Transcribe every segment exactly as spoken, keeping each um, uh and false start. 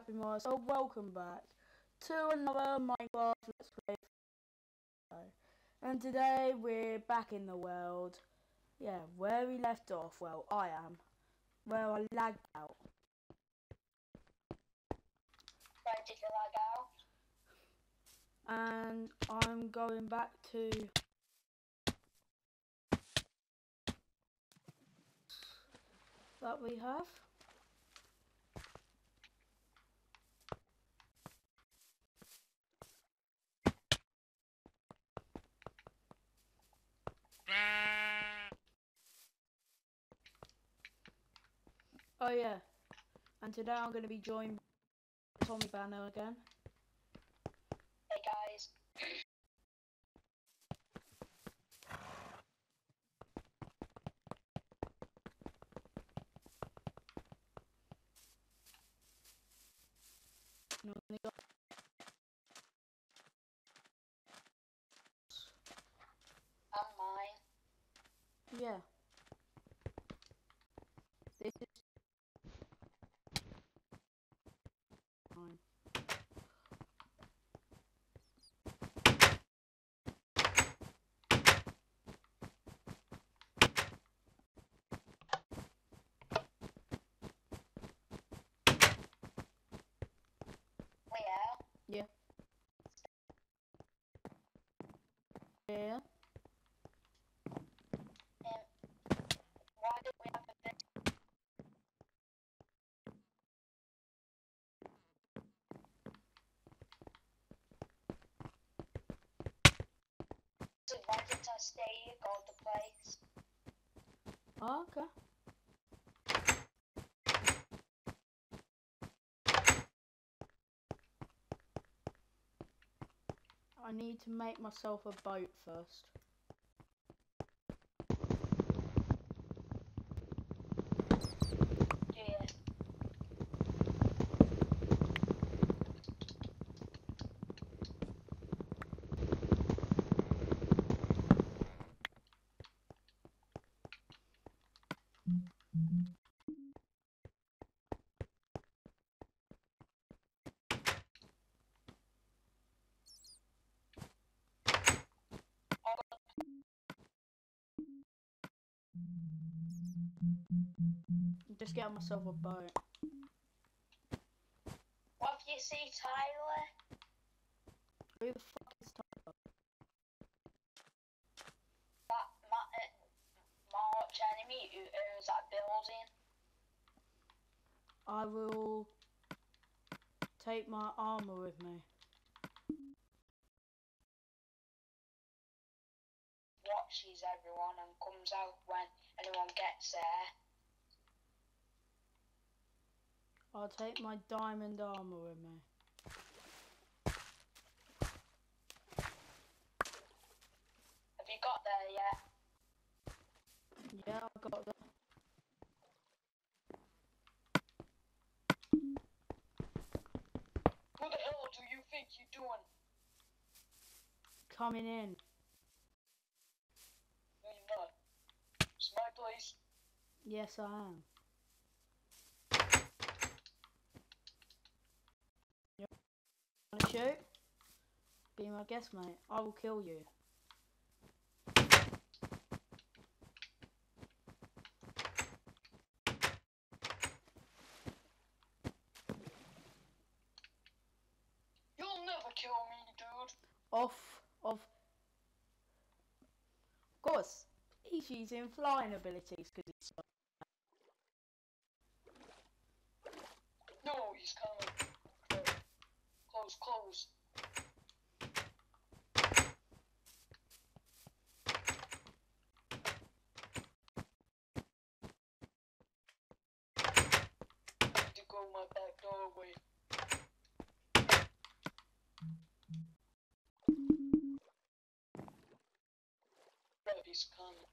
Happy Mars, so welcome back to another Minecraft Let's Play video. And today we're back in the world. Yeah, where we left off, well, I am. Where I lagged out. Where did you lag out? And I'm going back to that we have. Oh yeah, and today I'm going to be joined by Tommy Banner again. Hey guys. And I've only got And mine. yeah. This is fine. Leo. Yeah. Yeah. Um, why don't we have a bit? So why didn't I stay here, go to place? Oh, okay. I need to make myself a boat first. Yeah. Just get myself a boat. What do you see, Tyler? Who the fuck is Tyler? That ma uh, March enemy who owns that building. I will take my armor with me. Watches everyone and comes out when anyone gets there. I'll take my diamond armor with me. Have you got there yet? Yeah, I got that. Who the hell do you think you're doing? Coming in. No, you're not. It's my place. Yes, I am. You wanna shoot? Be my guest, mate. I will kill you. You'll never kill me, dude. Off of. Of course, he's using flying abilities because he's. No, he's coming. Okay. Close, close. I need to go my back doorway. Right, he's coming.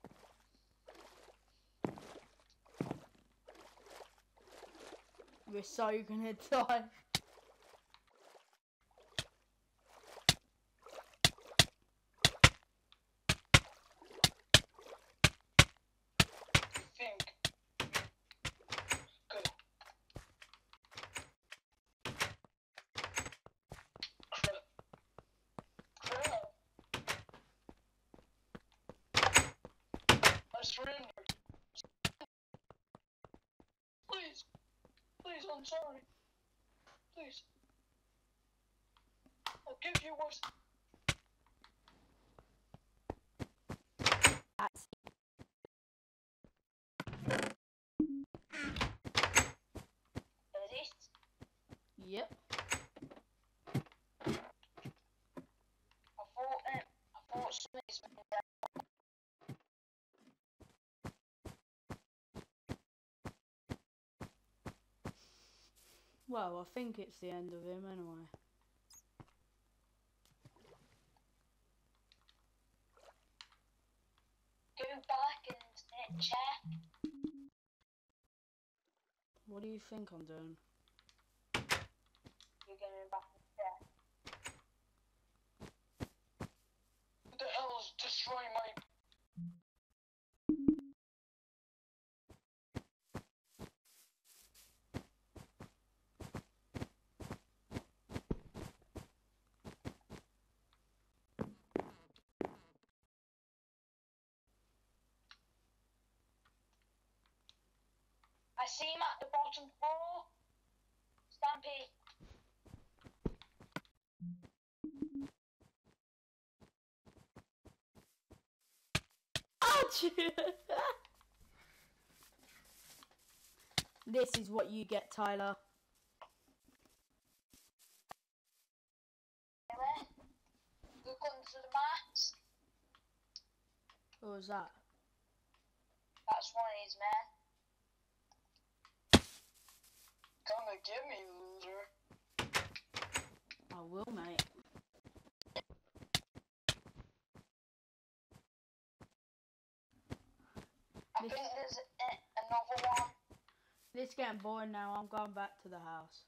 We're so gonna die. Think. Go. surrender. Please. Please, I'm sorry. Please. I'll give you what's... That's Is it? yep. I thought, um, I thought somebody's been there. Well, I think it's the end of him anyway. Go back and uh, check. What do you think I'm doing? You're going back and check. What the hell is destroying my... I see him at the bottom floor. Stampy. Ouch! This is what you get, Tyler. Really? Look under the mat. What was that? That's one of his men. Come and get me, loser. I will, mate. I This- think there's a, another one. This is getting boring now. I'm going back to the house.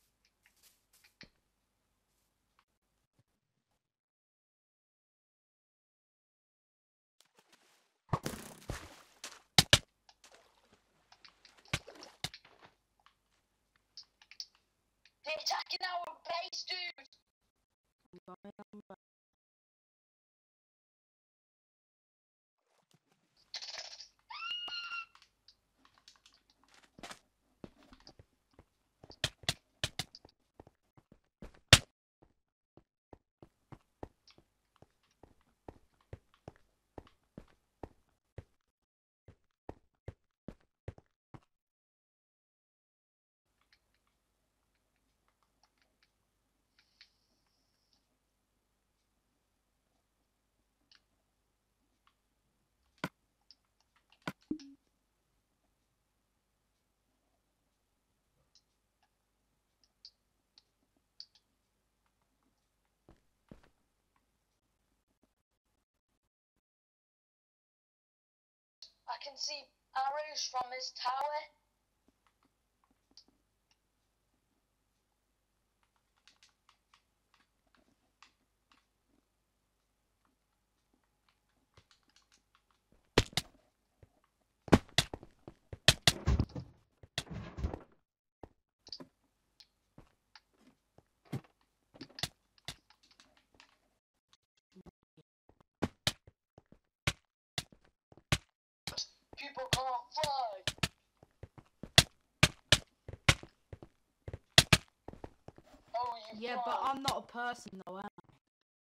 They're attacking our base, dude. I'm going I'm back. I can see arrows from his tower. People can't fly. Oh, you Yeah, fly. but I'm not a person though, am I?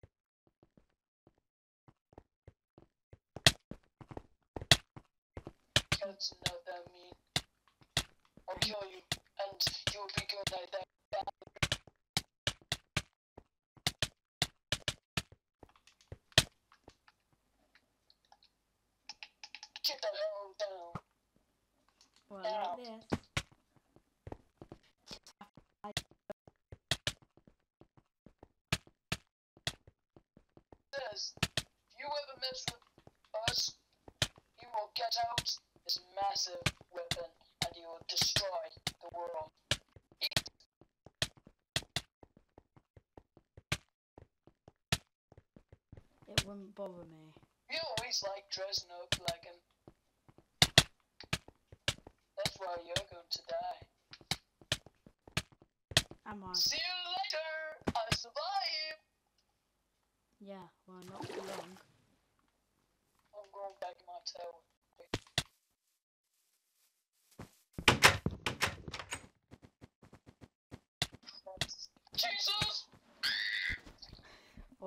Kids know what I mean. I'll kill you, and you'll be good like that. Get the hell down. Well, Ow. like this. Says, if you ever mess with us, you will get out this massive weapon, and you will destroy the world. It wouldn't bother me. You always like dressing up like him. That's why you're going to die. Am I? See you later! I survived! Yeah, well, not too long. I'm going back in my tower.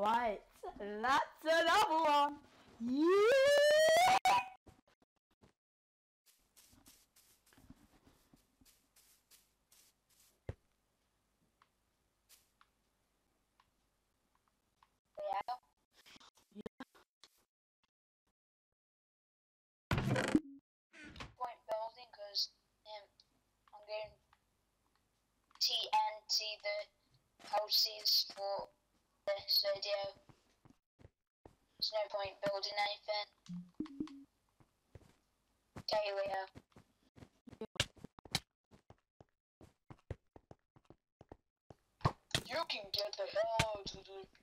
Right, that's another one. Yeah. Yeah. Point building because um, I'm going T N T the houses for this video. There's no point building anything. Okay, Leo. You can get the hell out of the...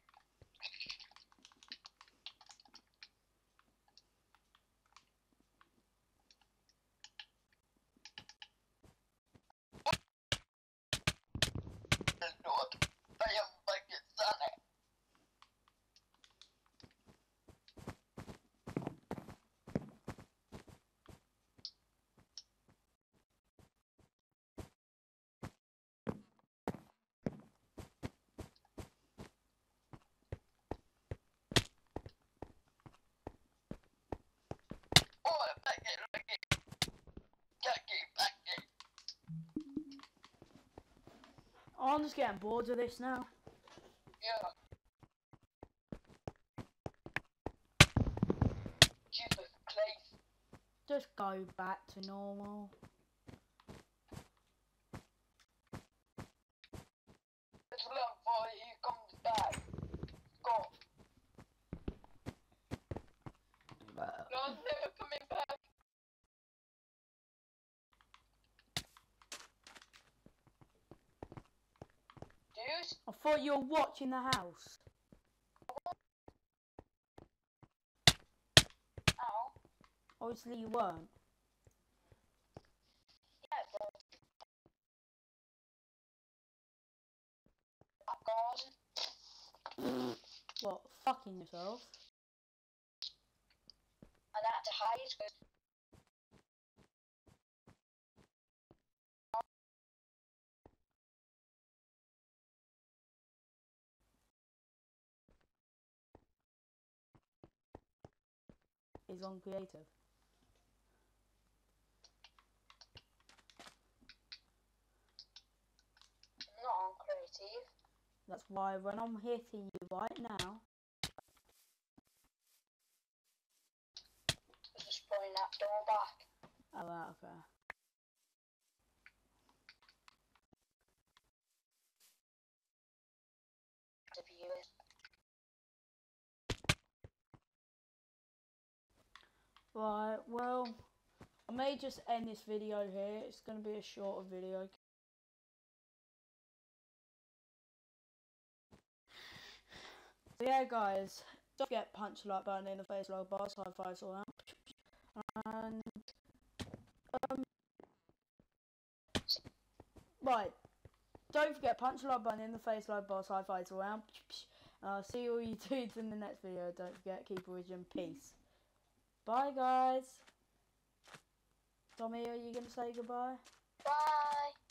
Not. I am fucking Sonic. Oh, back it, back it. Back it, back it. I'm just getting bored of this now. Yeah. Jesus Christ. Just go back to normal. Let's run for it, he comes back. Go. No, I'm never coming back. Dude? I thought you were watching the house. Ow. Obviously you weren't. Yeah, but... That garden. What, fucking yourself? And I had to hide because... Is on creative. I'm not on creative. That's why when I'm hitting you right now, I'm just pulling that door back. oh right, okay. To view it. Right, well, I may just end this video here. It's going to be a shorter video. So yeah, guys, don't forget punch the like button in the face, like bars, high fives all out. And um, right, don't forget punch the like button in the face, like bars, high fives all out. Uh, see all you dudes in the next video. Don't forget, keep origin, peace. Bye, guys. Tommy, are you gonna say goodbye? Bye.